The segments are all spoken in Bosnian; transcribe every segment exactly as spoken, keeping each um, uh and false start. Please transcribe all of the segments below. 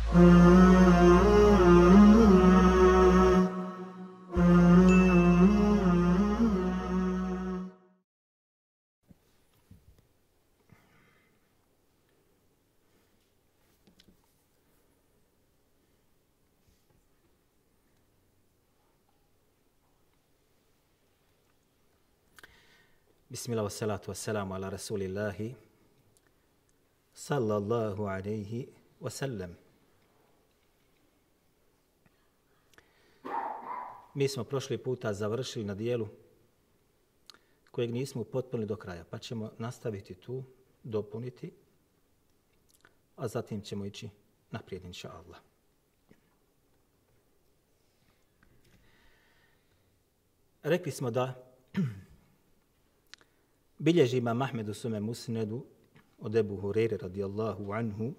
Bismillah wa salatu wa salamu ala rasulillahi sallallahu alaihi wa sallam. Mi smo prošli puta završili na dijelu kojeg nismo upotpunili do kraja, pa ćemo nastaviti tu, dopuniti, a zatim ćemo ići naprijed, inša Allah. Rekli smo da bilježi imam Ahmed u svome musnedu od Ebu Hureyre radijallahu anhu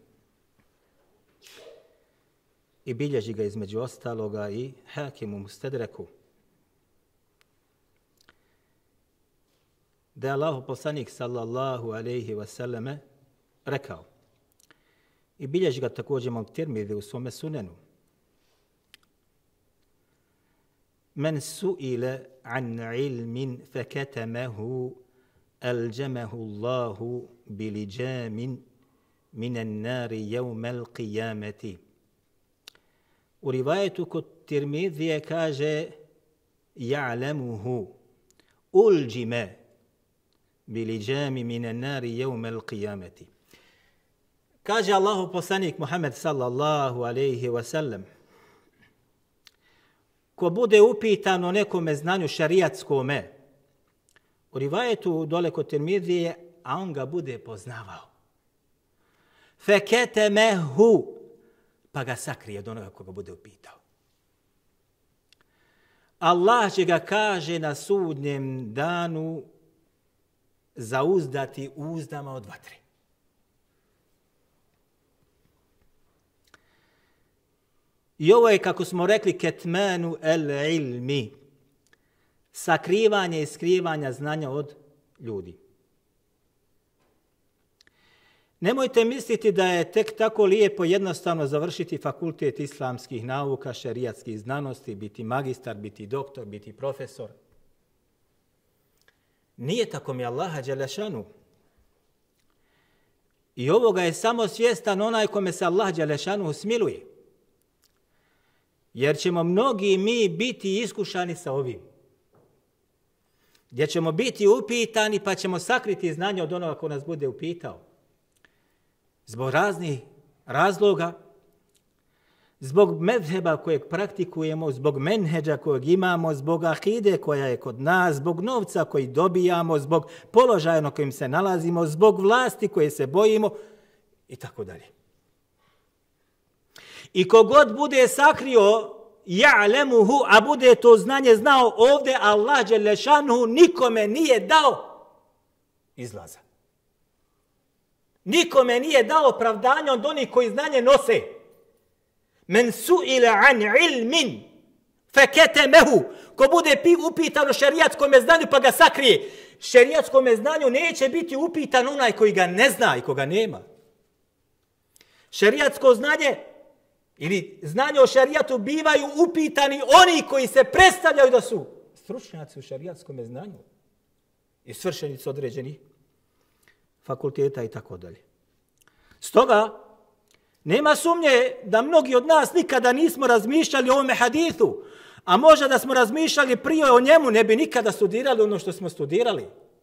i bilježi ga između ostaloga i Hakim u Mustedreku, da je Allahu poslanik sallallahu alejhi ve selleme rekao, i bilježi ga također imam Tirmidhi u svome sunenu: Men su'ile an ilmin feketemahu ألجمه الله بلجام من النار يوم القيامة. U rivajetu kod Tirmidhije kaže ja'lamuhu uljime bilijami mine nari jevme l'qiyameti. Kaže Allahu poslanik Muhammed sallallahu alaihi wa sallam, ko bude upitan o nekome znanju šarijatskome, u rivajetu dole kod Tirmidhije, a on ga bude poznavao. Feketemehu, pa ga sakrije od onoga koga bude upitao. Allah će ga, kaže, na sudnjem danu zauzdati uzdama od vatre. I ovo je, kako smo rekli, ketmanu el ilmi, sakrivanje i skrivanja znanja od ljudi. Nemojte misliti da je tek tako lijepo jednostavno završiti fakultet islamskih nauka, šerijatskih znanosti, biti magistar, biti doktor, biti profesor. Nije tako mi Allaha dželešanu. I ovoga je samo svjestan onaj kome se Allah dželešanu smiluje. Jer ćemo mnogi mi biti iskušani sa ovim. Gdje ćemo biti upitani pa ćemo sakriti znanje od onoga ko nas bude upitao. Zbog raznih razloga, zbog medheba kojeg praktikujemo, zbog menheđa kojeg imamo, zbog akide koja je kod nas, zbog novca koji dobijamo, zbog položaja na kojim se nalazimo, zbog vlasti koje se bojimo i tako dalje. I kogod bude sakrio ja'lemuhu, a bude to znanje znao, ovdje Allah dželešanuhu nikome nije dao izlaza. Nikome nije dao opravdanje od onih koji znanje nose. Men su'ila an ilmin feketemehu, ko bude upitan o šerijatskom znanju pa ga sakrije, šerijatskom znanju neće biti upitan onaj koji ga ne zna i koga nema. Šerijatsko znanje ili znanje o šerijatu bivaju upitani oni koji se predstavljaju da su stručnjaci u šerijatskom znanju i svršenici određenih fakulteta i tako dalje. Stoga, nema sumnje da mnogi od nas nikada nismo razmišljali o ovome hadithu, a možda da smo razmišljali prije o njemu, ne bi nikada studirali ono što smo studirali.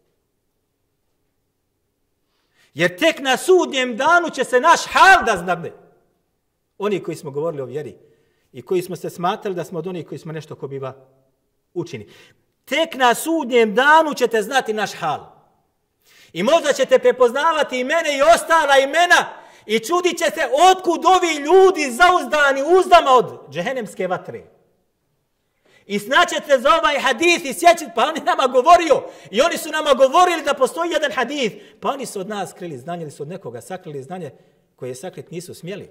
Jer tek na sudnjem danu će se naš hal da znade. Oni koji smo govorili o vjeri i koji smo se smatrali da smo od onih koji smo nešto ko biva učini. Tek na sudnjem danu ćete znati naš hal. I možda ćete prepoznavati imene i ostala imena i čudit ćete otkud ovi ljudi zauzdani uzdama od džehennemske vatre. I snaćete za ovaj hadith i sjećate, pa on je nama govorio i oni su nama govorili da postoji jedan hadith, pa oni su od nas krili znanje ili su od nekoga sakrili znanje koje je sakrit nisu smjeli.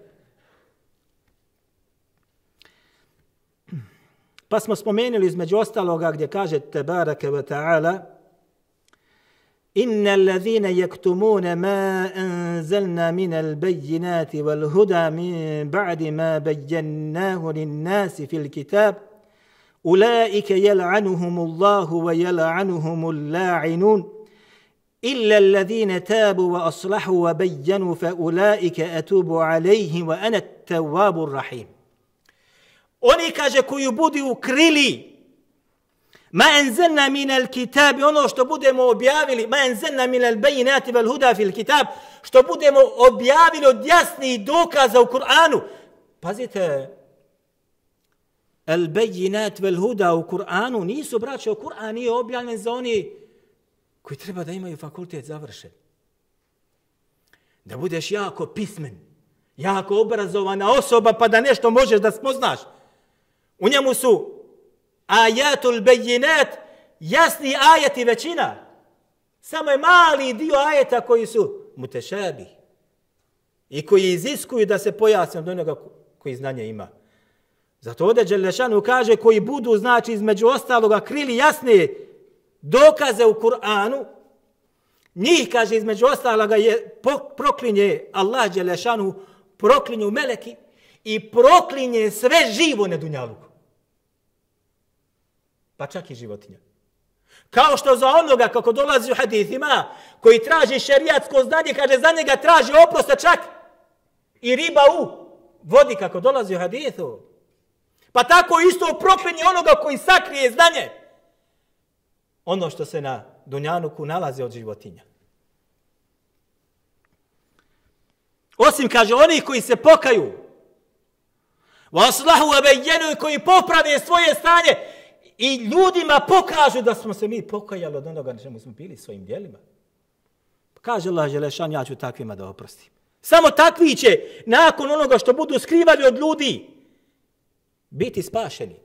Pa smo spomenuli između ostaloga gdje kaže Tebareke ve ta'ala Inna allazina yaktumuna ma anzalna min al-bayyinati wal huda min ba'di ma bayyanahu lin-nasi fil kitab ulaika yal'anuhumullahu wa yal'anuhumul la'inun illa allazina tabu wa aslahu wa bayyanu fa ulaika atubu alayhim wa ana at-tawwabur rahim. Oni, kaže, koji budu ukrili ma enzelna minal kitabi, ono što budemo objavili, ma enzelna minal bejinati vel huda fil kitab, što budemo objavili od jasnih dokaza u Kur'anu. Pazite, al bejinat vel huda u Kur'anu nisu, braće, o Kur'an nije objavljen za oni koji treba da imaju fakultet završen. Da budeš jako pismen, jako obrazovana osoba pa da nešto možeš da spoznaš. U njemu su ajatul bejinat, jasni ajeti većina. Samo je mali dio ajeta koji su mutešabi i koji iziskuju da se pojasne od onoga koji znanje ima. Zato ovdje Đelešanu kaže koji budu, znači, između ostaloga krili jasne dokaze u Kur'anu, njih, kaže, između ostaloga je proklinje Allah Đelešanu, proklinju meleki i proklinje sve živo na dunjaluku. Pa čak i životinja. Kao što za onoga, kako dolazi u hadithima, koji traži šerijatsko znanje, kaže, za njega traži oprosta čak i riba u vodi, kako dolazi u hadithu. Pa tako isto proklinje onoga koji sakrije znanje. Ono što se na dunjaluku nalazi od životinja. Osim, kaže, oni koji se pokaju, vaslahu abejenu, koji poprave svoje stanje i ljudima pokažu da smo se mi pokajali od onoga na čemu smo bili svojim djelima. Kaže Allah Đelešan, ja ću takvima da oprostim. Samo takvi će, nakon onoga što budu skrivali od ljudi, biti spašeni.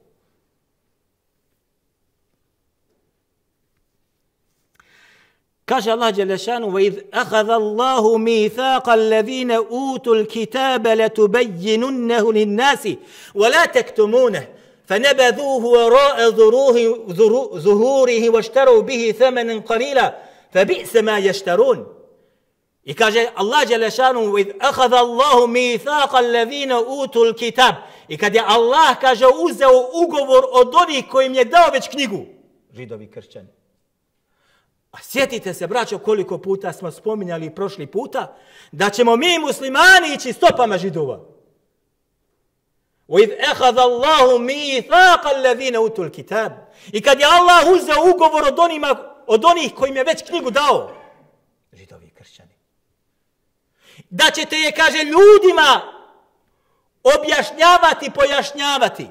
Kaže Allah Đelešanu, وَإِذْ أَخَذَ اللَّهُ مِيثَاقَ الَّذِينَ أُوتُوا الْكِتَابَ لَتُبَيِّنُنَّهُ لِلنَّاسِ وَلَا تَكْتُمُونَهُ فَنَبَذُوهُ وَرَاءَ ظُهُورِهِ وَاشْتَرَوْا بِهِ ثَمَنًا قَلِيلًا فَبِئْسَ مَا يَشْتَرُونَ. I kaže Allah Đelešanu, وَإِذْ أَخَذَ اللَّهُ مِيثَاقَ الَّذِينَ أُوتُوا الْكِتَابَ. I kad je Allah, kaže, uzeo ugovor od onih kojim je dao već knjigu, Židovi, kršćani. A sjetite se, braćo, koliko puta smo spominjali prošli puta da ćemo mi muslimani ići stopama Židova. وَإِذْ أَخَذَ اللَّهُ مِيثَاقَ الَّذِينَ أُوتُوا الْكِتَابَ. I kad je Allah uzeo ugovor od, onima, od onih kojim je već knjigu dao, Židovi, kršćani, da ćete je, kaže, ljudima objašnjavati, pojašnjavati.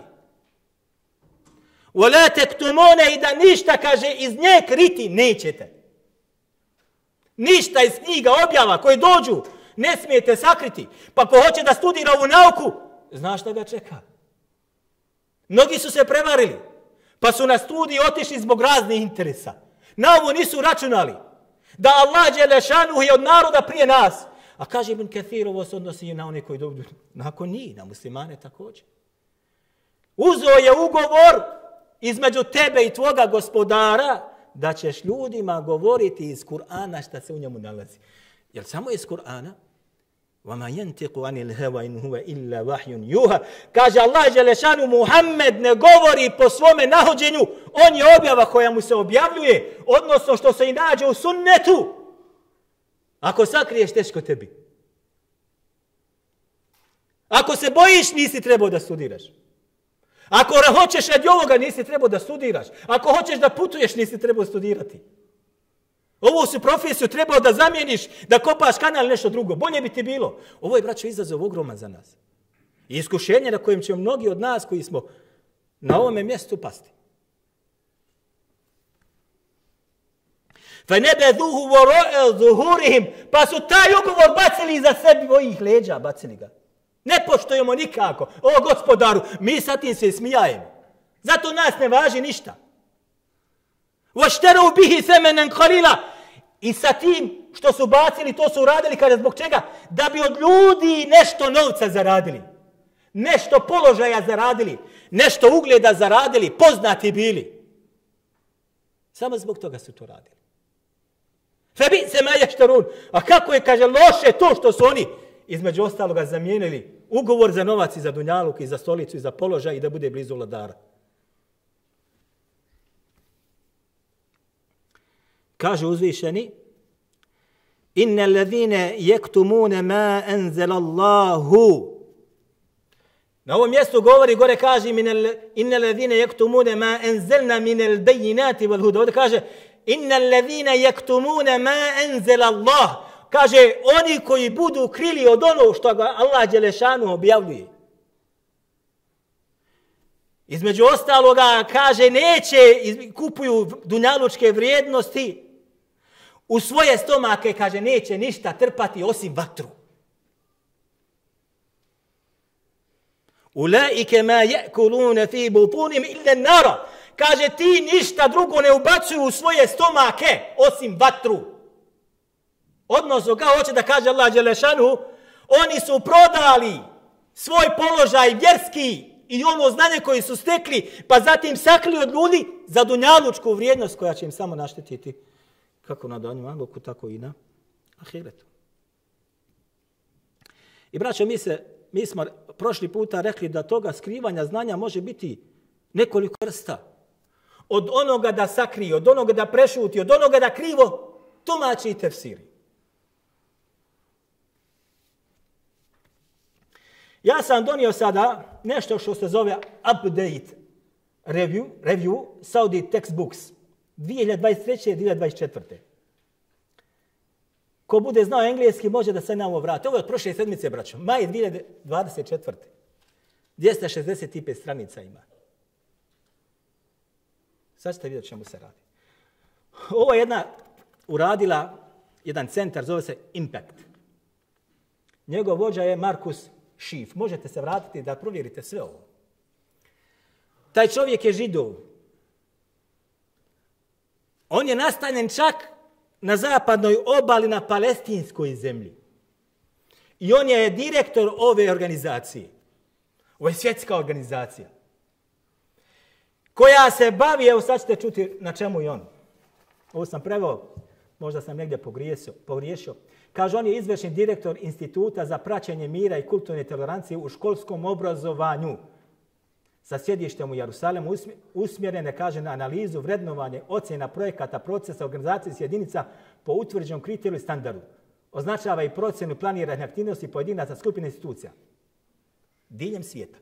وَلَا تَكْتُمُونَ. I da ništa, kaže, iz nje kriti nećete. Ništa iz knjiga objava koje dođu ne smijete sakriti. Pa ko hoće da studira ovu nauku, znaš šta ga čeka. Mnogi su se prevarili, pa su na studiji otišli zbog raznih interesa. Na ovo nisu računali da Allah Đelešanu je od naroda prije nas. A kaže Ibn Kathir, ovo se odnosi i na one koji dođu nakon njih, na muslimane također. Uzeo je ugovor između tebe i tvoga gospodara da ćeš ljudima govoriti iz Kur'ana šta se u njemu nalazi. Jer samo iz Kur'ana وَمَا يَنْتِقُ عَنِ الْهَوَا إِنْ هُوَ إِلَّا وَحْيٌ يُوحَى. Kaže Allah Đelešanu, Muhammed ne govori po svome nahođenju, on je objava koja mu se objavljuje, odnosno što se i nađe u sunnetu. Ako sakriješ, teško tebi. Ako se bojiš, nisi trebao da studiraš. Ako hoćeš radi ovoga, nisi trebao da studiraš. Ako hoćeš da putuješ, nisi trebao studirati. Ovu su profesiju trebao da zamijeniš, da kopaš kanal ili nešto drugo. Bolje bi ti bilo. Ovo je, braćo, izazov ogroman za nas. I iskušenje na kojem će mnogi od nas koji smo na ovome mjestu pasti. فَنَبَذُوهُ وَرَاءَ ظُهُورِهِمْ. Pa su taj ugovor bacili iza sebi svojih leđa, bacili ga. Ne poštujemo nikako. O gospodaru, mi sa tim se smijajemo. Zato nas ne važi ništa. وَاشْتَرَوْا بِهِ ثَمَنًا قَلِيلًا. I sa tim što su bacili, to su uradili kada zbog čega? Da bi od ljudi nešto novca zaradili. Nešto položaja zaradili. Nešto ugleda zaradili. Poznati bili. Samo zbog toga su to radili. Febi se maještarun. A kako je, kaže, loše to što su oni između ostaloga zamijenili ugovor za novac i za dunjaluk i za stolicu i za položaj i da bude blizu vladara. Kaže uzvišeni: Inna alladhina yaktumuna ma anzala Allahu. Na ovom mjestu govori, gore kaže Inna alladhina yaktumuna ma anzalna min al-bayyinati wal huda. Ovdje kaže Inna alladhina yaktumuna ma anzala Allah. Kaže oni koji budu krili od ono što ga Allah dželešanu objavljuje. Između ostaloga kaže neće kupuju dunjalučke vrijednosti. U svoje stomake, kaže, neće ništa trpati osim vatru. Ulaike ma ya'kuluna fi butunim illa an-nar. Kaže, ti ništa drugo ne ubacuju u svoje stomake osim vatru. Odnosno, kao hoće da kaže Allah dželešanu, oni su prodali svoj položaj vjerski i ono znanje koje su stekli, pa zatim sakrili od ljudi za dunjalučku vrijednost koja će im samo naštetiti. Kako na dunjaluku, tako i na ahiretu. I braćo, mi, se, mi smo prošli puta rekli da toga skrivanja znanja može biti nekoliko vrsta. Od onoga da sakrije, od onoga da prešuti, od onoga da krivo tumači i tefsiri. Ja sam donio sada nešto što se zove update review, review Saudi textbooks dvije hiljade dvadeset treće. i dvije hiljade dvadeset četvrte. Ko bude znao engleski može da se na ovo vrati. Ovo je od prošle sedmice, braćo. Maj dvije hiljade dvadeset četvrte. dvjesto šezdeset pet stranica ima. Sad ćete vidjeti čemu se radi. Ovo je jedna uradila, jedan centar, zove se Impact. Njegov vođa je Markus Schiff. Možete se vratiti da provjerite sve ovo. Taj čovjek je Židov. On je nastanjen čak na zapadnoj obali na palestinskoj zemlji. I on je direktor ove organizacije. Ovo je svjetska organizacija. Koja se bavi, evo sad ćete čuti na čemu i on. Ovo sam preveo, možda sam negdje pogriješio. pogriješio. Kaže, on je izvršni direktor Instituta za praćenje mira i kulturne tolerancije u školskom obrazovanju sa sjedištem u Jerusalemu, usmjerene, kaže, na analizu, vrednovanje, ocjena projekata, procesa, organizacije jedinica po utvrđenom kriteriju i standardu. Označava i procjenu planiranih aktivnosti pojedinaca skupine institucija diljem svijeta.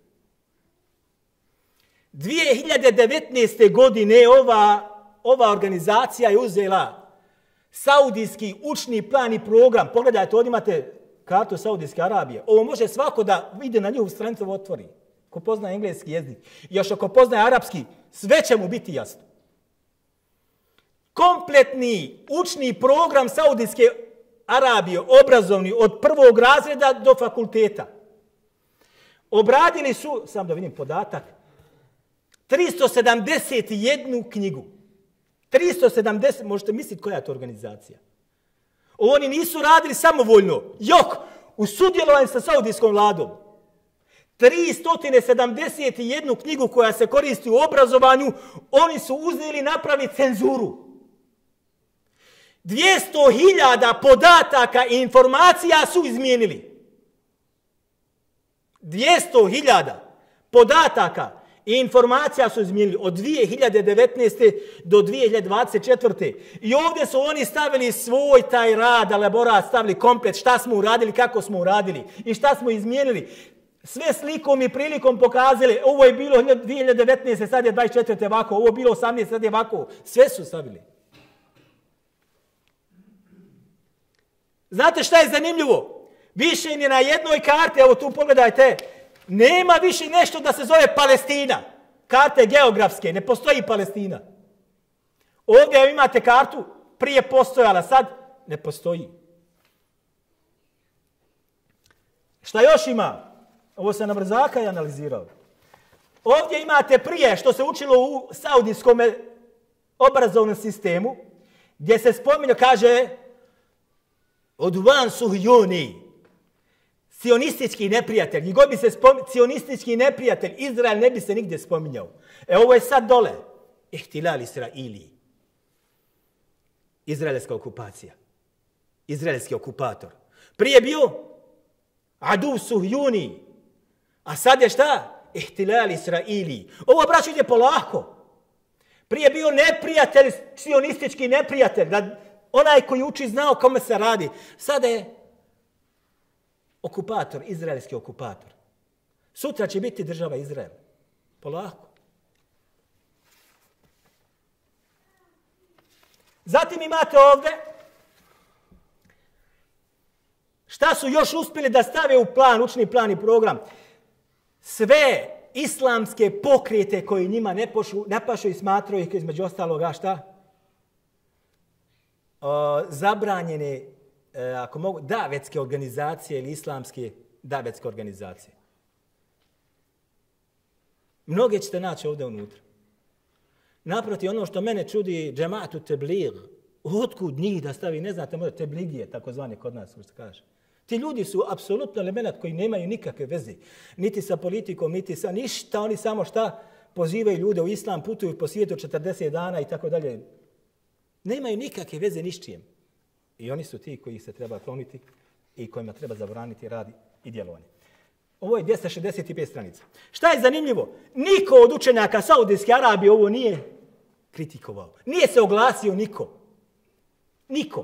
dvije hiljade devetnaeste. godine ova, ova organizacija je uzela saudijski učni plan i program. Pogledajte, ovdje imate kartu Saudijske Arabije. Ovo može svako da ide na njihovu stranicu otvori. Ko poznaje engleski jezik. Još ako poznaje arapski, sve će mu biti jasno. Kompletni učni program Saudijske Arabije, obrazovni, od prvog razreda do fakulteta. Obradili su, sam da vidim podatak, tristo sedamdeset jednu knjigu. tristo sedamdeset, možete misliti koja je to organizacija. Oni nisu radili samovoljno. Jok, u sudjelovanju sa saudijskom vladom. tristo sedamdeset jednu knjigu koja se koristi u obrazovanju, oni su uzeli napraviti cenzuru. dvjesto hiljada podataka i informacija su izmijenili. dvjesto hiljada podataka i informacija su izmijenili od dvije hiljade devetnaeste. do dvije hiljade dvadeset četvrte. I ovdje su oni stavili svoj taj rad, elaborat, stavili komplet šta smo uradili, kako smo uradili i šta smo izmijenili. Sve slikom i prilikom pokazali, ovo je bilo dvije hiljade devetnaeste. sad je dvadeset četvrte ovako, ovo je bilo osamnaeste. sad je ovako. Sve su stavili. Znate šta je zanimljivo? Više ni na jednoj karti, evo tu pogledajte, nema više nešto da se zove Palestina. Karte geografske, ne postoji Palestina. Ovdje imate kartu, prije postojala, sad ne postoji. Šta još ima? Ovo se na brzaka je analizirao. Ovdje imate prije što se učilo u saudijskom obrazovnom sistemu, gdje se spominje, kaže, Odvan Suhjuni, sionistički neprijatelj. Njegov bi se spominjao, sionistički neprijatelj, Izrael ne bi se nigdje spominjao. E ovo je sad dole. Ihtilal Israili. Izraelska okupacija. izraelski okupator. Prije bio adu suhjuni, a sad je šta? Ihtilal Israili. Ovo, braćo, ide polako. Prije bio neprijatelj, sionistički neprijatelj, da onaj koji uči znao kome se radi. Sada je okupator, izraelski okupator. Sutra će biti država Izrael. Polako. Zatim imate ovdje šta su još uspjeli da stave u plan, učni plan i program. Sve islamske pokrete koji njima ne, pošu, ne pašu i smatraju ih između ostaloga šta? O, zabranjene, e, ako mogu, davetske organizacije ili islamske davetske organizacije. Mnoge ćete naći ovdje unutra. Naproti, ono što mene čudi, džematu teblir, otkud njih da stavi, ne znate, možda tebligije, takozvane kod nas, što se kaže. Ti ljudi su apsolutno elemenat koji nemaju nikakve veze. Niti sa politikom, niti sa ništa. Oni samo šta pozivaju ljude u islam, putuju po svijetu četrdeset dana i tako dalje. Nemaju nikakve veze ni s čijem. I oni su ti koji se treba kloniti i kojima treba zabraniti rad i djelovanje. Ovo je dvjesto šezdeset pet stranica. Šta je zanimljivo? Niko od učenjaka Saudijske Arabije ovo nije kritikovao. Nije se oglasio niko. Niko.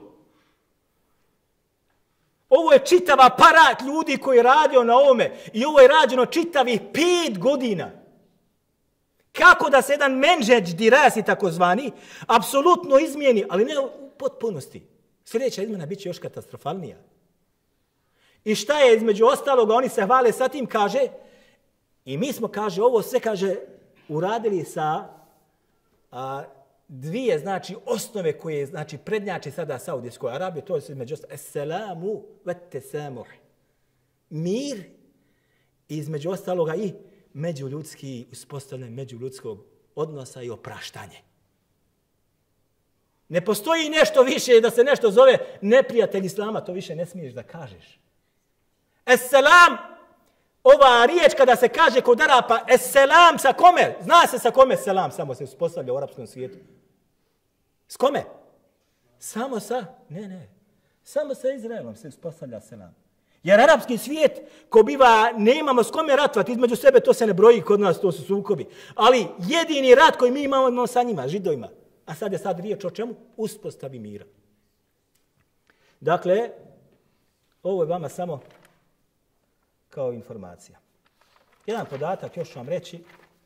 Ovo je čitav aparat ljudi koji je radio na ovome. I ovo je rađeno čitavih pet godina. Kako da se jedan menđeđ dirasi takozvani, apsolutno izmijeni, ali ne u potpunosti. Sljedeća izmjena bit će još katastrofalnija. I šta je između ostaloga, oni se hvale sa tim, kaže, i mi smo, kaže, ovo sve, kaže, uradili sa a, dvije, znači, osnove koje, znači, prednjači sada Saudijskoj Arabiji, to je između ostaloga, es-salamu vet-tesamuh. Mir, između ostaloga i međuljudski, uspostavljanje međuljudskog odnosa i opraštanje. Ne postoji nešto više da se nešto zove neprijatelj Islama, to više ne smiješ da kažeš. Es-selam, ova riječ kada se kaže kod Arapa, es-selam sa kome? Zna se sa kome selam samo se uspostavlja u arapskom svijetu. S kome? Samo sa, ne, ne, samo sa Izraelom se uspostavlja selam. Jer arapski svijet, ko biva, ne imamo s kome ratovati, između sebe to se ne broji kod nas, to su sukobi. Ali jedini rat koji mi imamo, imamo sa njima, židovima. A sad je sad riječ o čemu? Uspostavi mira. Dakle, ovo je vama samo kao informacija. Jedan podatak još ću vam reći.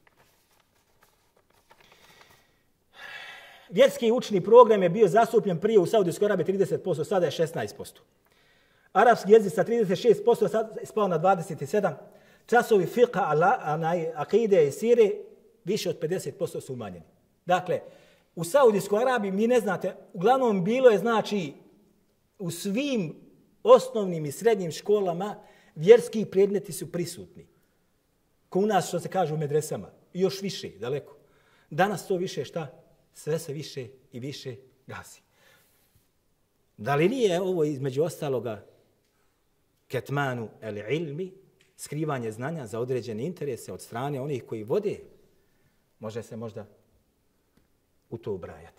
Vjerski učni program je bio zastupljen prije u Saudijskoj Arabiji trideset posto, sada je šesnaest posto. Arapski jezik sa trideset šest posto sad spao na dvadeset sedam. Časovi fiqha, akide i sire više od pedeset posto su umanjeni. Dakle, u Saudijskoj Arabiji, mi ne znate, uglavnom bilo je, znači, u svim osnovnim i srednjim školama vjerski predmeti su prisutni. Ko u nas, što se kaže, u medresama. I još više, daleko. Danas to više šta? Sve se više i više gasi. Da li nije ovo između ostaloga ketmanu el ilmi, skrivanje znanja za određene interese od strane onih koji vode? Može se možda u to ubrajati.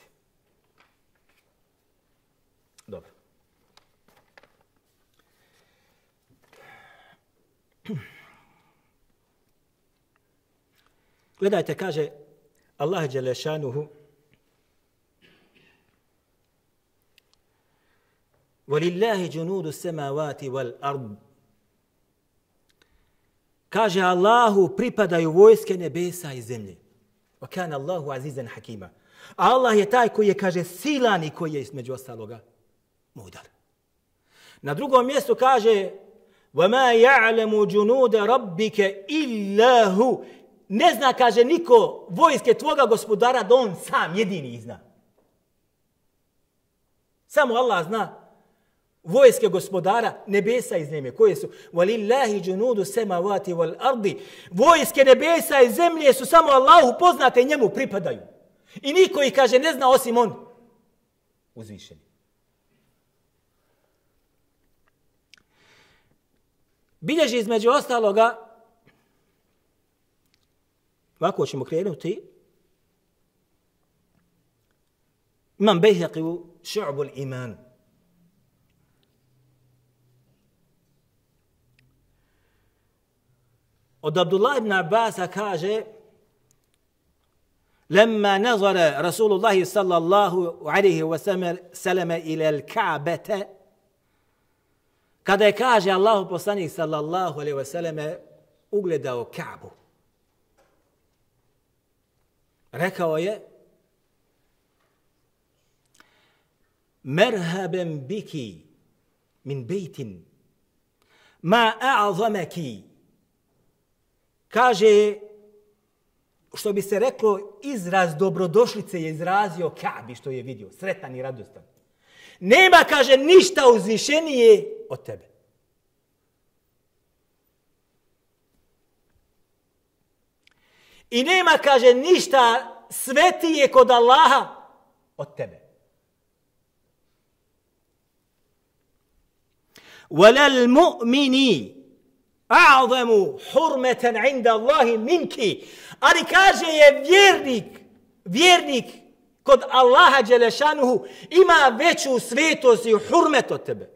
Dobro. Gledajte, kaže Allah dželle šanuhu: وَلِلَّهِ جُنُودُ السَّمَاوَاتِ وَالْأَرْضِ. Kaže, Allahu pripadaju vojske nebesa i zemlje. وَكَانَ اللَّهُ عَزِيزًا حَكِيمًا. Allah je taj koji je, kaže, silan i koji je između ostaloga mudar. Na drugom mjestu kaže: وَمَا يَعْلَمُ جُنُودَ رَبِّكَ إِلَّا هُ. Ne zna, kaže, niko vojske tvoga gospodara da on sam jedini zna. Samo Allah zna vojske gospodara nebesa i zemlje. Koje su? وَلِلَّهِ جُنُودُ السَّمَاوَاتِ وَالْأَرْضِ. Vojske nebesa i zemlje su samo Allahu poznate i njemu pripadaju. I niko ih, kaže, ne zna osim on uzvišeni. Bilježi između ostaloga, ovako ćemo krenuti, Imam Bejhaqi u Šu'bul Iman. Od Abdullah ibn Abbasa kaže لما نظر رسول الله صلى الله عليه وسلم إلى الكعبة kada je, kaže, Allahu poslanik sallallahu alejhi ve selleme ugledao Ka'bu, rekao je: merhaban biki min bejtin ma a'zamaki. Kaže, što bi se reklo, izraz dobrodošlice je izrazio Ka'bi što je vidio, sretan i radostan. Nema, kaže, ništa uzvišenije od tebe. I nema, kaže, ništa svetije kod Allaha od tebe. وَلَلْ مُؤْمِنِي أَعْظَمُ حُرْمَةً عِنْدَ اللَّهِ مِنْكِ. Ali kaže je vjernik, vjernik kod Allaha Đelešanuhu ima veću svetost i hurmet od tebe.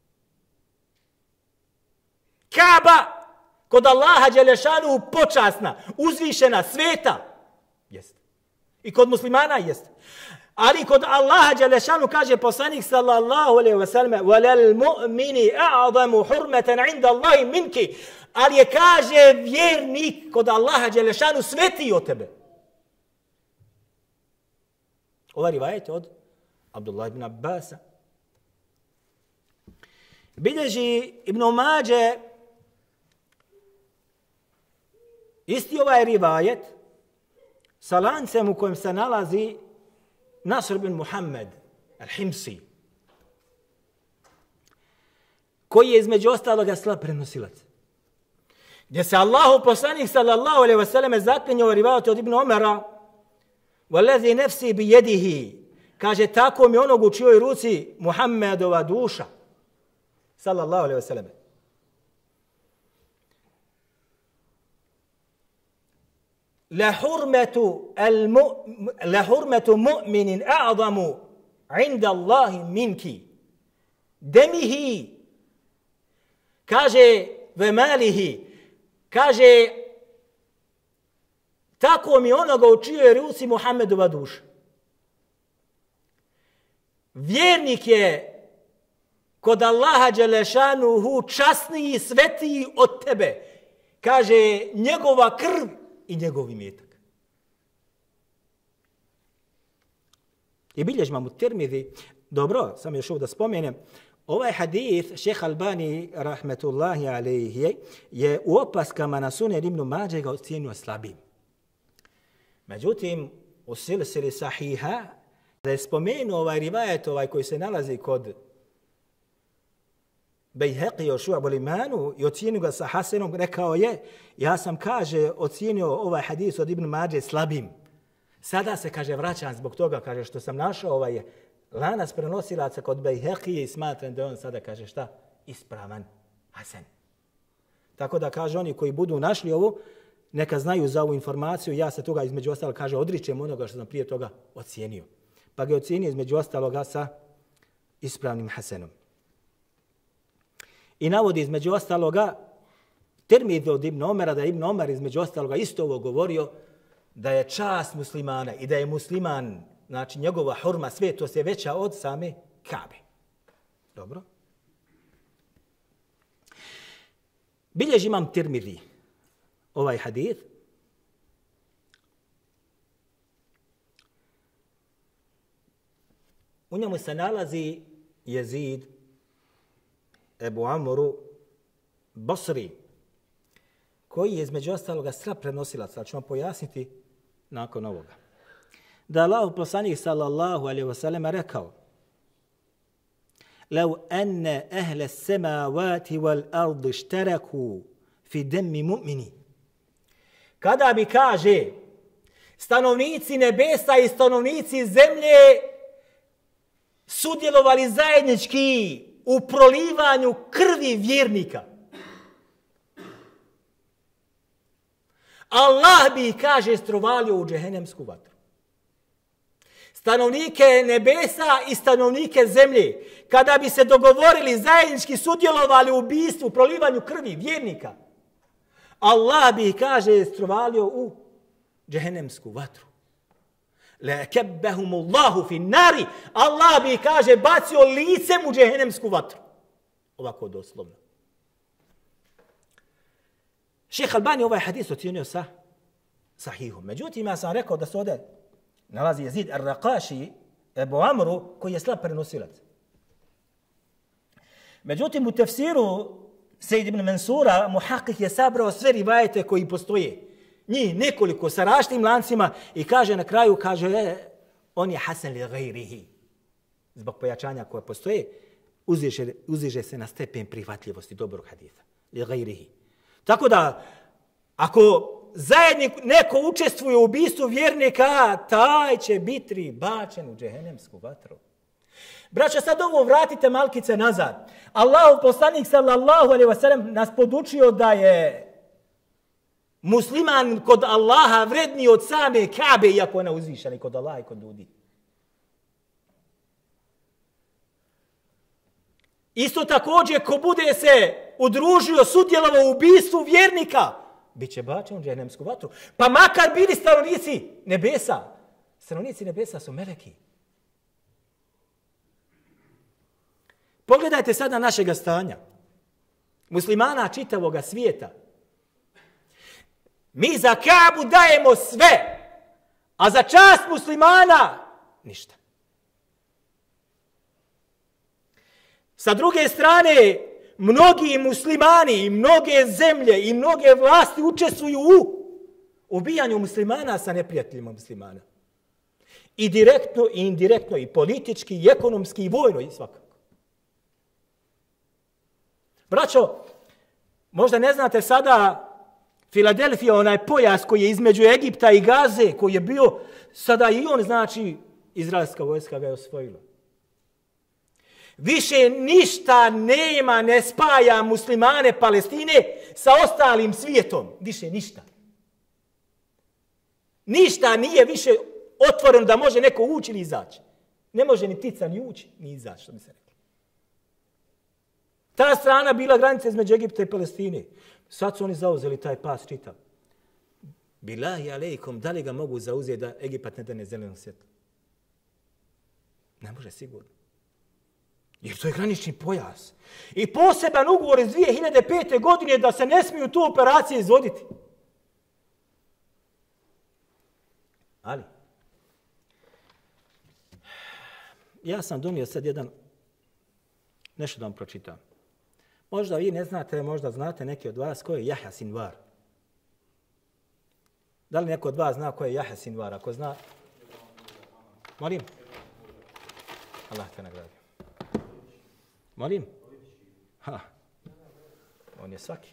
Kaaba kod Allaha Đelešanuhu počasna, uzvišena, sveta jeste. I kod muslimana jeste. Ali kod Allaha Đelešanu kaže poslanik sallallahu alejhi ve selleme: "Walal mu'mini a'zamu hurmatan 'inda Allahi minki." Ali je, kaže, vjernik kod Allaha Đelešanu svetiji od tebe. Ova rivajet od Abdullah ibn Abbasa. Bilježi Ibn Mađe isti ovaj rivajet sa lancem u kojem se nalazi Nasr bin Muhammed al-Himsi, koji je između ostaloga slab prenosilac. Gdje se Allahu poslanik sallallahu alejhi ve selleme zaklinjao rivajati od Ibn Omara: "Wallazi nafsi bi yadihi." Kaže, tako mi onog u čijoj ruci Muhammedova duša, sallallahu alejhi ve selleme. La hurmatu al la hurmatu mu'minin a'zamu 'inda Allahi minki demihi, kaže, ve malihi, kaže, tako mi onoga u čijoj ruci Muhammedova duša. Vjernik je kod Allaha Đelešanuhu časniji i svetiji od tebe, kaže, njegova krv i njegov imetak. I bilježi imam u Tirmidhi, dobro, sam još ovdje da spomenem, ovaj hadith, šejh Albani, rahmetullahi alejhi, je u opaskama na Sunan Ibn Mađe ga ocijenio slabim. Međutim, u silsili sahiha, da je spomenuo ovaj rivajet, ovaj koji se nalazi kod Bejheqi o Šu'abul Imanu i ocijenio ga sa Hasanom, rekao je: ja sam, kaže, ocijenio ovaj hadis od Ibn Mađe slabim. Sada se, kaže, vraćam zbog toga, kaže, što sam našao ovaj lanac prenosilaca kod Bejheqi i smatram da on sada, kaže, šta? Ispravan, Hasan. Tako da, kaže, oni koji budu našli ovo, neka znaju za ovu informaciju, ja se toga između ostalog, kaže, odričem onoga što sam prije toga ocijenio. Pa ga je ocijenio između ostaloga sa ispravnim Hasanom. I navodi između ostaloga Tirmidhi od Ibn Omara, da je Ibn Omar između ostaloga isto ovo govorio, da je čast muslimana i da je musliman, znači njegova hurma, svetost je veća od same Kabe. Dobro. Bilježi imam Tirmidhi ovaj hadith. U njemu se nalazi Jezid Ebu Amru Basri, koji je između ostaloga slab prenosilac, ali ću vam pojasniti nakon ovoga. Da Allah poslanik sallallahu alejhi ve sellem rekao: "Law anna ahla as-samawati wal ardi ishtaraku fi dami mu'mini." Kada bi, kaže, stanovnici nebesa i stanovnici zemlje sudjelovali zajednički u prolivanju krvi vjernika, Allah bi, kaže, strovalio u džehennemsku vatru. Stanovnike nebesa i stanovnike zemlje, kada bi se dogovorili, zajednički sudjelovali u ubistvu, prolivanju krvi vjernika, Allah bi ih, kaže, strovalio u džehennemsku vatru. Lekebbehumullahu fin nari. Allah bi ih, kaže, bacio licem u džehennemsku vatru. Ovako doslovno. Šejh Albani ovaj hadis ocijenio sa sahihom. Međutim, ja sam rekao da se ovdje nalazi Jezid ar-Raqaši, Ebu Amru, koji je slab prenosilac. Međutim, u tefsiru Sejid ibn Mansura, muhakik je sabrao sve rivajete koji postoje. Njih nekoliko sa različitim lancima i kaže na kraju, kaže, e, on je hasan li gajrihi. Zbog pojačanja koje postoje, uziže, uziže se na stepen prihvatljivosti dobrog haditha. Li gajrihi. Tako da, ako zajednik neko učestvuje u ubistvu vjernika, taj će biti bačen u džehennemsku vatru. Braćo, sad ovo vratite malkice nazad. Allahov poslanik sallallahu alejhi ve sellem nas podučio da je musliman kod Allaha vredniji od same Kabe, iako je ona uzvišena i kod Allaha i kod ljudi. Isto također, ko bude se udružio, sudjelovao u ubistvu vjernika, bit će bačen u džehennemsku vatru. Pa makar bili stanovnici nebesa. Stanovnici nebesa su meleki. Pogledajte sada našega stanja. Muslimana čitavoga svijeta. Mi za Kabu dajemo sve, a za čast muslimana ništa. Sa druge strane, mnogi muslimani i mnoge zemlje i mnoge vlasti učestvuju u ubijanju muslimana sa neprijateljima muslimana. I direktno i indirektno, i politički, i ekonomski, i vojno, i svakako. Braćo, možda ne znate sada Filadelfija, onaj pojas koji je između Egipta i Gaze, koji je bio, sada i on, znači, izraelska vojska ga je osvojila. Više ništa nema, ne spaja muslimane Palestine sa ostalim svijetom. Više ništa. Ništa nije više otvoreno da može neko ući ili izaći. Ne može ni tica ni ući, ni izaći, što bi se rekli. Ta strana bila granica između Egipta i Palestine. Sad su oni zauzeli taj pas čitav. Bilahi alejkom, da li ga mogu zauzeti da Egipat ne dane zeleno svjetlo? Ne može sigurno. Jer to je granični pojas. I poseban ugovor iz dvije hiljade pete. godine da se ne smiju tu operacije izvoditi. Ali, ja sam donio sad jedan, nešto da vam pročitam. Možda vi ne znate, možda znate neki od vas ko je Jahja Sinvar. Da li neko od vas zna ko je Jahja Sinvar? Ako zna, molim. Allah te nagradi. Molim? Ha. On je svaki.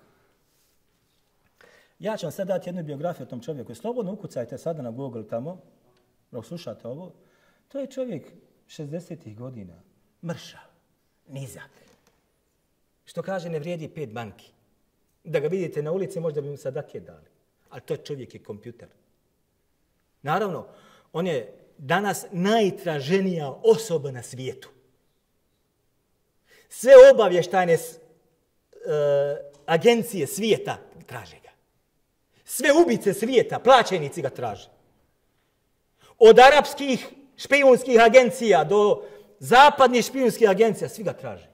Ja ću vam sad dati jednu biografiju o tom čovjeku. Slobodno ukucajte sada na Google tamo, dok slušate ovo. To je čovjek šezdesetih godina. Mršav, nizak. Što kaže, ne vrijedi pet banki. Da ga vidite na ulici, možda bi mu sadake dali. Ali to čovjek je kompjuter. Naravno, on je danas najtraženija osoba na svijetu. Sve obavještajne uh, agencije svijeta traže ga. Sve ubice svijeta, plaćenici ga traže. Od arapskih špijunskih agencija do zapadnih špijunskih agencija, svi ga traže.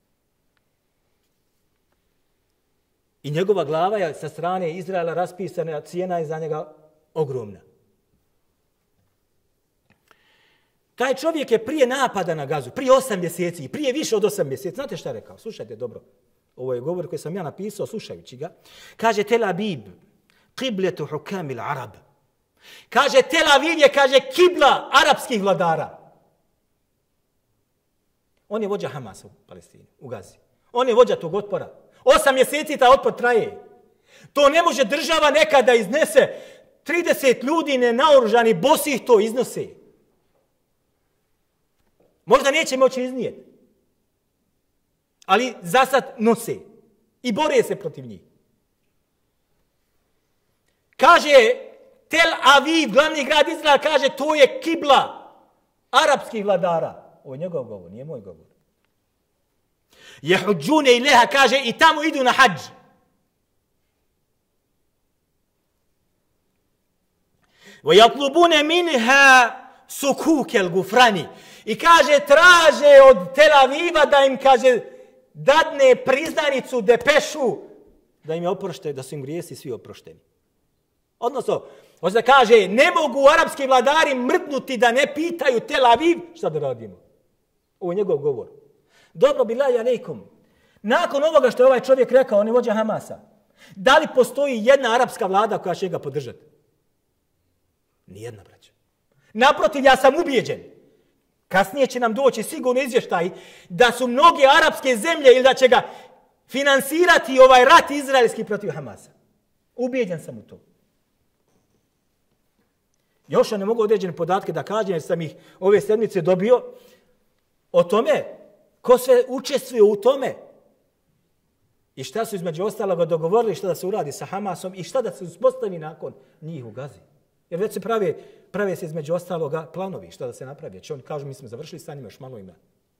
I njegova glava je sa strane Izraela raspisana, cijena je za njega ogromna. Taj čovjek je prije napada na Gazu, prije osam mjeseci, prije više od osam mjeseci. Znate šta je rekao? Slušajte dobro. Ovo je govor koji sam ja napisao slušajući ga. Kaže Tel Aviv, qibletu hukamil Arab. Kaže Tel Aviv je, kaže, kibla arapskih vladara. On je vođa Hamasa u Palestini, u Gazi. On je vođa tog otpora. Osam mjeseci ta otpor traje. To ne može država nekada iznese. trideset ljudi nenaoružani, bosih to iznose. Možda neće moći iznijeti. Ali za sad nose. I bore se protiv njih. Kaže Tel Aviv, glavni grad Izraela, kaže to je kibla arapskih vladara. Ovo je njegov govor, nije moj govor. Jehuđune ileha, kaže, i tamo idu na hadž. وَيَطْلُبُونَ مِنْهَا سُكُوكَ الْغُفْرَانِ. I kaže, traže od Tel Aviva da im, kaže, dadne priznanicu, depešu, da im je oprošte, da su im grijesi svi oprošteni. Odnosno, hoće da kaže, ne mogu arapski vladari mrdnuti da ne pitaju Tel Aviv šta da radimo. Ovo je njegov govor. Dobro, bilahi alejkum. Nakon ovoga što je ovaj čovjek rekao, on je vođa Hamasa, da li postoji jedna arapska vlada koja će ga podržati? Nijedna, braća. Naprotiv, ja sam ubijeđen. Kasnije će nam doći sigurno izvještaj da su mnoge arapske zemlje ili da će ga finansirati ovaj rat izraelski protiv Hamasa. Ubijeđen sam u to. Još ja ne mogu određene podatke da kažem jer sam ih ove sedmice dobio o tome ko sve učestvuje u tome i šta su između ostaloga dogovorili šta da se uradi sa Hamasom i šta da se uspostavi nakon njih u Gazi. Jer već se prave, prave se između ostaloga planovi šta da se napravi. Će on kažu mi smo završili sa njima, još malo ima.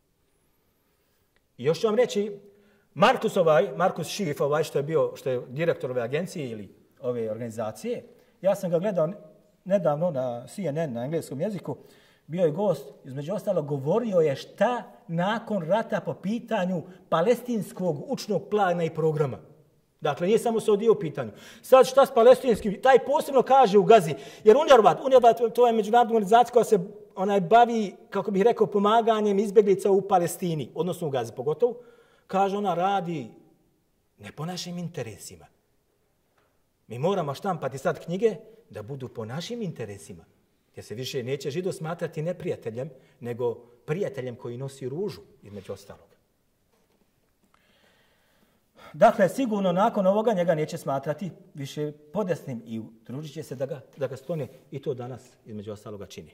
I još ću vam reći, Markus ovaj, Markus Schiff ovaj što je bio, što je direktor ove agencije ili ove organizacije, ja sam ga gledao nedavno na C N N na engleskom jeziku, bio je gost, između ostalo govorio je šta nakon rata po pitanju palestinskog učnog plana i programa. Dakle, nije samo Saudija u pitanju. Sad šta s palestinskim, taj posebno kaže u Gazi, jer UNRWA, UNRWA to je međunarodna organizacija koja se onaj bavi, kako bih rekao, pomaganjem izbjeglica u Palestini, odnosno u Gazi pogotovo, kaže ona radi ne po našim interesima. Mi moramo štampati sad knjige da budu po našim interesima. Jer se više neće Židov smatrati neprijateljem, nego prijateljem koji nosi ružu, između ostalog. Dakle, sigurno nakon ovoga njega neće smatrati više podesnim i družit će se da ga, da ga sklone i to danas, između ostaloga, čini.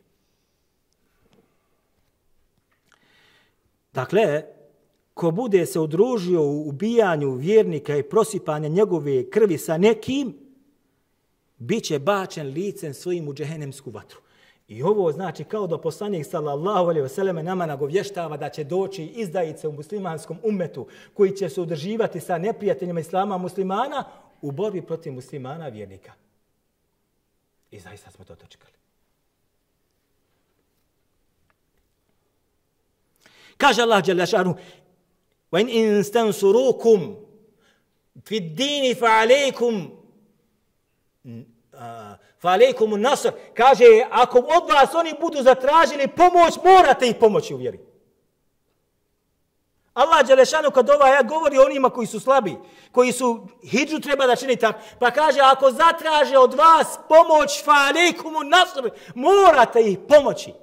Dakle, ko bude se udružio u ubijanju vjernika i prosipanja njegove krvi sa nekim, bit će bačen licem svojim u džehennemsku vatru. I ovo znači kao da poslanik sallallahu alejhi ve selleme nama nagovještava da će doći izdajice u muslimanskom ummetu koji će se udruživati sa neprijateljima islama muslimana u borbi protiv muslimana vjernika. I zaista smo to dočekali. Kaže Allah dželle šanu: "Wa in istansurukum fi ad-din fa alaykum Falejkumu nasr, kaže, ako od vas oni budu zatražili pomoć, morate ih pomoći u vjeri. Allah dželešanu kad ovaj ajat govori o onima koji su slabi, koji su hidžu treba da čini tako, pa kaže, ako zatraže od vas pomoć, falejkumu nasr, morate ih pomoći.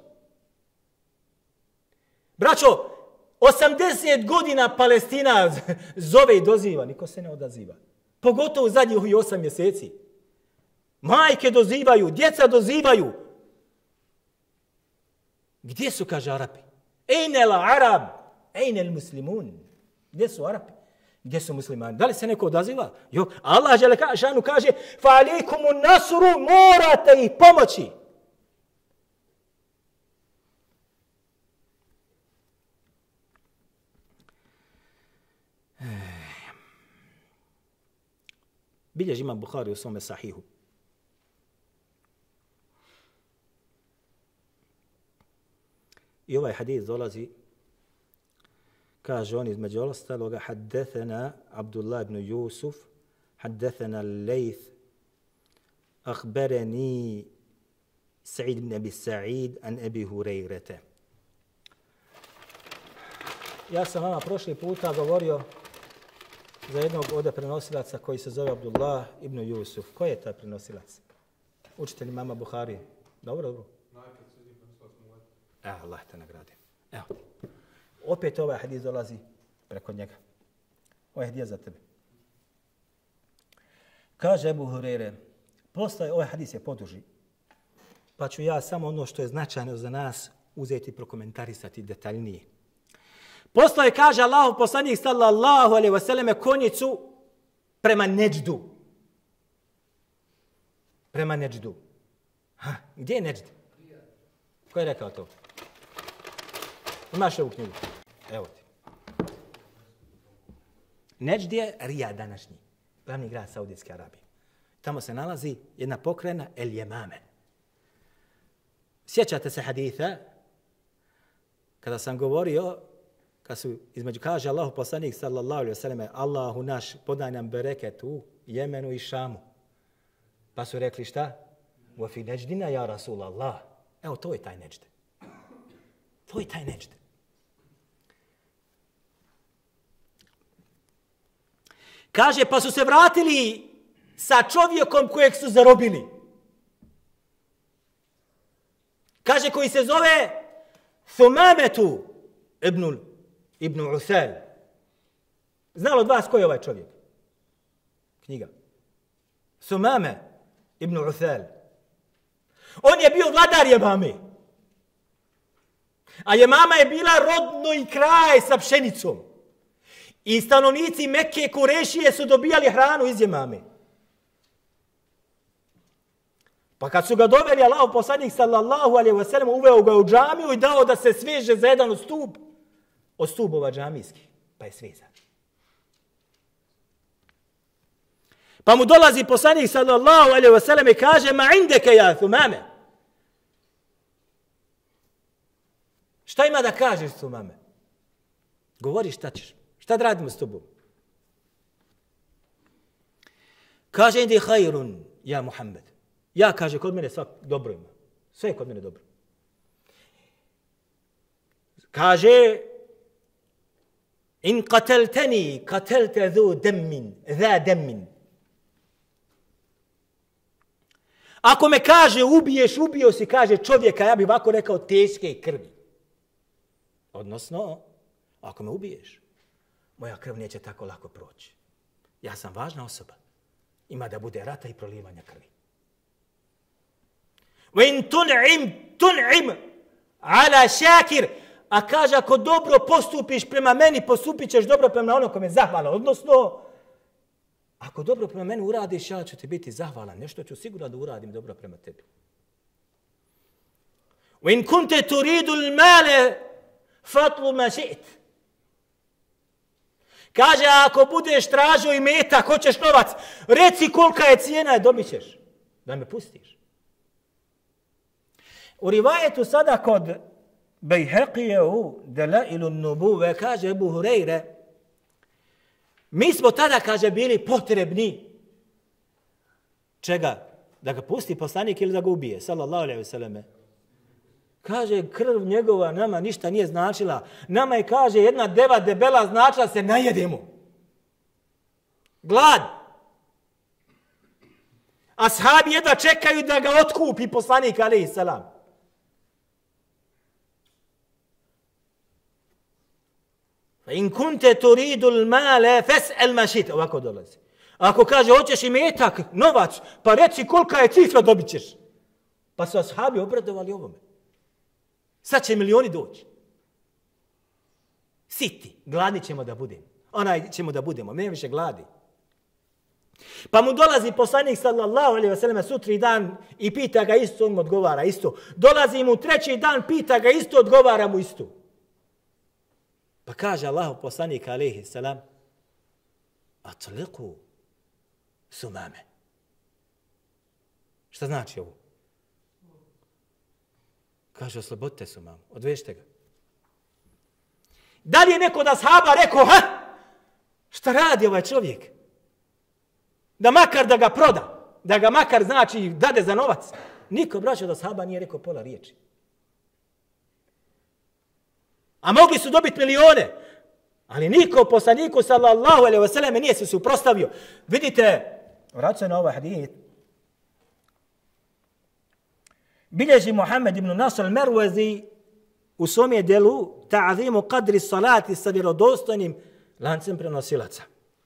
Braćo, osamdeset godina Palestina zove i doziva, niko se ne odaziva. Pogotovo u zadnjih osam mjeseci. Majke dozivaju, djeca dozivaju. Gdje su, kaže Arapi? Ejne la Arab, ejne l muslimun. Gdje su Arapi? Gdje su muslimani? Da li se neko odaziva? Jo, Allah dželešanu kaže, fa alejkumu nasru, morate ih pomoći. Bilježi imam Buhari u svome sahihu. I ovaj hadis dolazi, kaže on između ostaloga, haddethena Abdullah ibn Jusuf, haddethena Lejth, akhbereni Sa'id ibn Abi Sa'id, an Abi Hurajrete. Ja sam vama prošli puta govorio za jednog od prenosilaca koji se zove Abdullah ibn Jusuf. Ko je taj prenosilac? Učitelj imama Buhari. Dobro, dobro. Evo, Allah te nagradi. Evo. Opet ovaj hadis dolazi preko njega. Ovaj hadis za tebe. Kaže Ebu Hurajre, postoje, ovaj hadis je poduži, pa ću ja samo ono što je značajno za nas uzeti i prokomentarisati detaljnije. Postoje, kaže Allahu poslanik sallallahu alejhi ve selleme, konjicu prema Neđdu. Prema Neđdu. Ha, gdje je Neđd? Ko je rekao to? Imaš li ovu knjigu? Evo ti. Neđd je Rijad današnji, glavni grad Saudijske Arabije. Tamo se nalazi jedna pokrajina El Jemame. Sjećate se haditha? Kada sam govorio, kad su između kaže Allahu poslanik sallallahu alejhi ve selleme, Allahu naš podaj nam bereket u Jemenu i Šamu. Pa su rekli šta? Wa fi nejdina ja Rasulallah. Evo to je taj nejd. To je taj nejd. Kaže, pa su se vratili sa čovjekom kojeg su zarobili. Kaže, koji se zove Thumametu ibn, ibn Uthal. Znalo od vas ko je ovaj čovjek? Knjiga. Thumame ibn Uthal. On je bio vladar Jemame. A Jemama je bila rodno i kraj sa pšenicom. I stanovnici Mekke Kurešije su dobijali hranu iz Jemame. Pa kad su ga doveli, Allahov poslanik sallallahu alejhi ve sellem uveo ga u džamiju i dao da se sveže za jedan stup od stubova džamijskih. Pa je svezan. Pa mu dolazi poslanik sallallahu alejhi ve sellem i kaže: "Ma indeke ja Thumame." Šta ima da kažeš, Thumame? Govori šta ćeš. Šta da radimo s tobom? Kaže: "Indi khairun ja Muhammed." Ja, kaže, kod mene svak dobro ima. Sve je kod mene dobro. Kaže: "In qateltani qatelte zu dammin, za dammin." Ako me kaže ubiješ, ubio si, kaže čovjeka, ja bih ovako rekao teške krvi. Odnosno, ako me ubiješ, moja krv neće tako lako proći. Ja sam važna osoba. Ima da bude rata i prolivanja krvi. وَإِن تُنْعِمْ تُنْعِمْ عَلَى شَاكِرْ. A kaže, ako dobro postupiš prema meni, postupit ćeš dobro prema onom kome je zahvalan. Odnosno, ako dobro prema meni uradiš, ja ću ti biti zahvalan. Nešto ću sigurno da uradim dobro prema tebi. وَإِن كُنْتَ تُرِيدُ الْمَالَ فَطْلُ مَا شِئْتَ. Kaže, ako budeš tražio imetak, hoćeš novac, reci kolika je cijena, dobit ćeš. Da me pustiš. U rivajetu sada kod Bejheqije u Delailu Nubuve kaže Ebu Hureyre, mi smo tada, kaže, bili potrebni čega? Da ga pusti poslanik ili da ga ubije, sallallahu alejhi ve selleme. Kaže, krv njegova nama ništa nije značila. Nama je, kaže, jedna deva debela značila se najedemo. Glad. Ashabi jedva čekaju da ga otkupi poslanik alejhi selam. In kunte turidu l-male fes'el ma šit. Ovako dolazi. Ako kaže, hoćeš imetak, novac, pa reci kolika je cifra, dobit ćeš. Pa su ashabi obradovali ovome. Sad će milioni doći. Siti, gladni ćemo da budemo. Onaj ćemo da budemo, ne više gladi. Pa mu dolazi poslanik sallallahu alejhi ve sellem sutri dan i pita ga isto, on mu odgovara isto. Dolazi mu treći dan, pita ga isto, odgovara mu isto. Pa kaže Allahu poslanik alejhi selam: "Atliqu Thumame." Šta znači ovo? Kaže, oslobodite Thumamu, odvežite ga. Da li je neko da ashaba rekao, ha, šta radi ovaj čovjek? Da makar da ga proda, da ga makar znači dade za novac. Niko, braćo, da ashaba nije rekao pola riječi. A mogli su dobiti milione. Ali niko poslaniku sallallahu alejhi ve sellem nije se suprotstavio. Vidite, vraća na ovaj hadis. Bilježi Muhammed ibn Nasr al-Marwazi u svom je delu ta'zimu qadri salati sa vjerodostojnim lancem prenosilaca.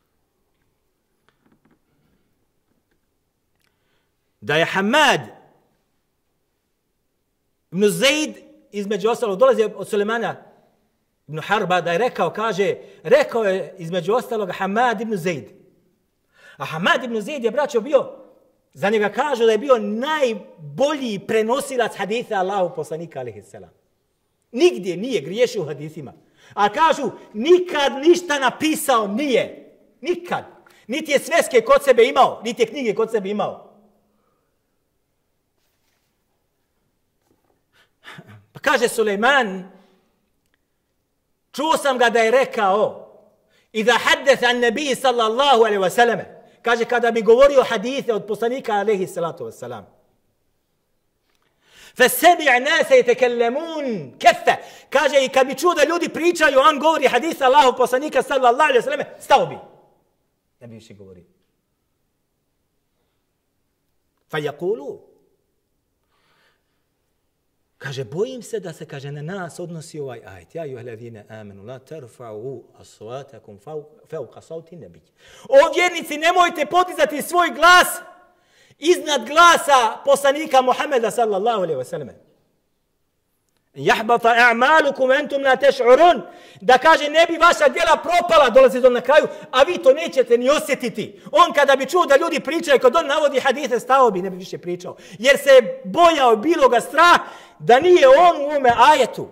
Da je Hamad ibn Zaid između ostalog dolazi od Sulemana ibn Harba da je rekao, kaže, rekao je između ostalog Hamad ibn Zaid. A Hamad ibn Zaid je, braćo, bio, za njega kažu da je bio najbolji prenosilac haditha Allahu poslanika alejhi selam. Nigdje nije griješio u hadithima. A kažu, nikad ništa napisao nije. Nikad. Niti je sveske kod sebe imao, niti je knjige kod sebe imao. kaže Sulejman, čuo sam ga da je rekao, iza haddetha an nabiji sallallahu alaihi wa sallam, kaže kada bi govorio hadise od poslanika alaihi salatu wa salam, فَسَمِعْ نَاسَ يَتَكَلَّمُونَ كَفَّ. Kaže i kad bi čuo da ljudi pričaju, on govori hadisa Allahu poslanika sallallahu alejhi ve selleme, stao bi. Ne bi više govorio. فَيَقُولُوا. Kaže, bojim se da se, kaže, na nas odnosi ovaj ajet. Ja juhlazine amenu, la tarfa'u aswatakum fawqa sawti nabiy. O vjernici, nemojte podizati svoj glas iznad glasa poslanika Muhameda sallallahu alejhi ve selleme. Yahbata a'malukum antum la tash'urun. Da kaže ne bi vaša djela propala, dolazi do na kraju, a vi to nećete ni osjetiti. On kada bi čuo da ljudi pričaju, kad on navodi hadise, stao bi, ne bi više pričao. Jer se bojao, bilo ga strah da nije on u ome ajetu.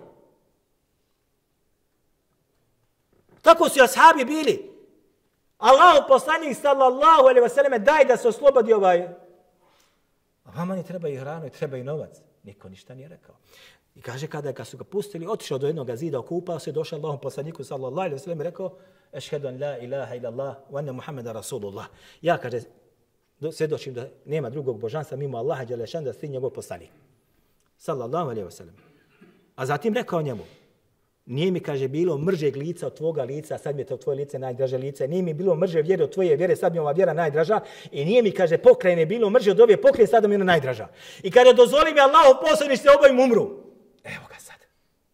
Tako su ashabi bili. Allahu poslanik sallallahu alejhi ve selleme daj da se oslobodi ovaj. A vama ne treba i hranu, treba i novac. Niko ništa nije rekao. I kaže kada kad su ga pustili, otišao do jednog zida, okupao se, došao Allahom poslaniku sallallahu alejhi ve sellem i rekao: "Ešhedu an la ilaha illallah wa anna Muhammeda rasulullah." Ja kaže svjedočim da nema drugog božanstva mimo Allaha dželle šan, da si njegov poslanik. Sallallahu alejhi ve sellem. A zatim rekao njemu: "Nije mi, kaže, bilo mržeg lica od tvoga lica, sad mi je to tvoje lice najdraže lice. Nije mi bilo mrže vjere od tvoje vjere, sad mi je ova vjera najdraža. I nije mi, kaže, pokrajine bilo mrže od ove pokrajine, sad mi je ona najdraža. I kada dozvoli mi Allahov poslanik se obojim umru." Evo ga sad.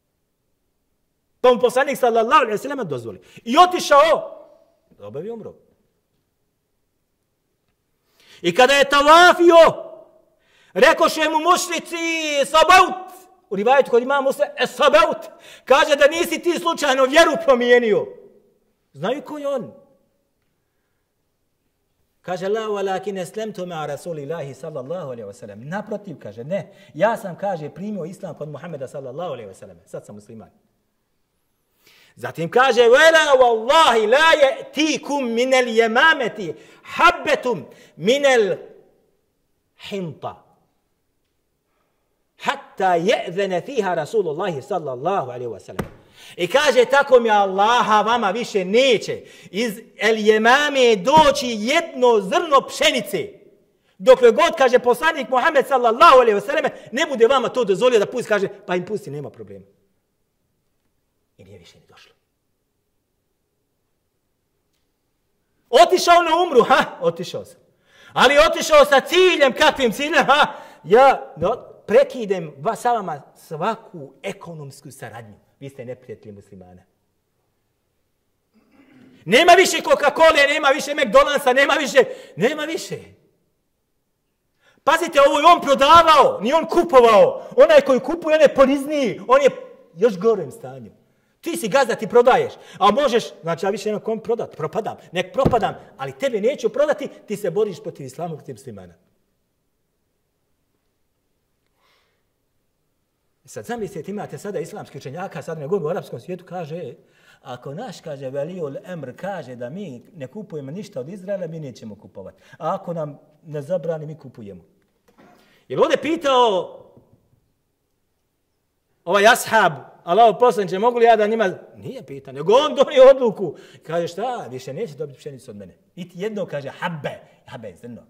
Pa mu poslanik sallallahu alejhi ve sellem dozvoli. I otišao. Oboje umru. I kada je tavafio, rekoše mu mušrici, sabaut. U rivajetu kod imamo se esabaut. Kaže da nisi ti slučajno vjeru promijenio. Znaju ko je on? Kaže la walakin aslamtu ma'a rasulillahi sallallahu alejhi ve sellem. Naprotiv, kaže ne. Ja sam, kaže, primio islam kod Muhameda sallallahu alejhi ve sellem. Sad sam musliman. Zatim kaže wala wallahi la ya'tikum min al-yamamati habbatum min al-hinta. Hatta je'zene fiha Rasulullahi sallallahu alaihi wa sallam. I kaže, tako mi Allaha vama više neće iz El Jemame doći jedno zrno pšenice. Dokle god, kaže poslanik Muhammed sallallahu alaihi wa sallam, ne bude vama to dozvolio da pusti, kaže, pa im pusti, nema problema. I nije više ni došlo. Otišao na umru, ha, otišao sam. Ali otišao sa ciljem, kakvim ciljem, ha, ja, no, prekidem sa vama svaku ekonomsku saradnju. Vi ste neprijatelji muslimana. Nema više Coca-Cola, nema više McDonald'sa, nema više, nema više. Pazite, ovo je on prodavao, nije on kupovao. Onaj koji kupuje, on je ponizniji, on je još gorem stanju. Ti si gazda, ti prodaješ, a možeš, znači ja više nemam kom prodati, propadam, nek propadam, ali tebe neću prodati, ti se boriš protiv islama, protiv muslimana. Sad zamislite, imate sada islamski učenjaka, sad ne govorim u arapskom svijetu, kaže, ako naš, kaže, Veliul Emr kaže da mi ne kupujemo ništa od Izraela, mi nećemo kupovati. A ako nam ne zabrani, mi kupujemo. Jer ovdje pitao ovaj ashab, Allahov poslaniče, mogu li ja da njima... Nije pitan, nego on donio odluku. Kaže, šta, više neće dobiti pšenicu od mene. Iti jedno kaže, habbe, habbe, zrno.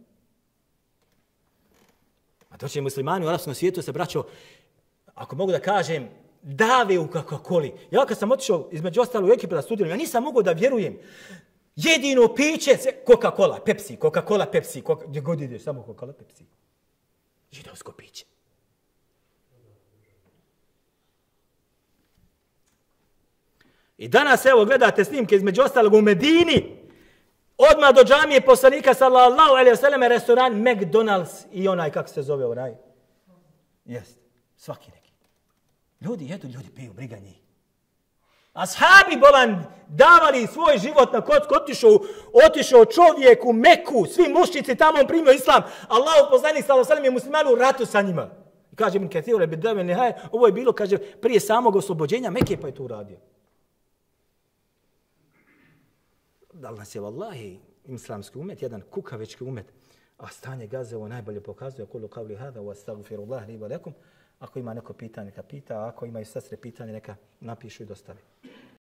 A to će muslimani u arapskom svijetu se braćo, ako mogu da kažem, dave u Coca-Coli. Ja kad sam otišao između ostalo u Egipat da studiram, ja nisam mogao da vjerujem. Jedino piće se Coca-Cola, Pepsi, Coca-Cola, Pepsi, Coca... gdje god ideš, samo Coca-Cola, Pepsi. Židovsko piće. I danas, evo, gledate snimke između ostalog u Medini. Odmah do džamije poslanika, sallallahu alejhi ve selleme, restoran McDonald's i onaj, kako se zove onaj. Jeste, svaki neki. Ljudi jedu, ljudi piju, briga njih. Ashabi bolan davali svoj život na kocku, otišao, otišao čovjek u Meku, svi mušnici tamo, on primio islam. Allahov poslanik sallallahu alejhi ve sellem je muslimanu u ratu sa njima. I kaže Ibn Kathir, ovo je bilo, kaže, prije samog oslobođenja Mekke, pa je to uradio. Da nas je vallahi islamski umet, jedan kukavički umet, a stanje Gaze ovo najbolje pokazuje, kulu kavli hada, wa astagfirullah li wa lakum, Ako ima neko pitanje, neka pita, a ako imaju sestre pitanje, neka napišu i dostavi.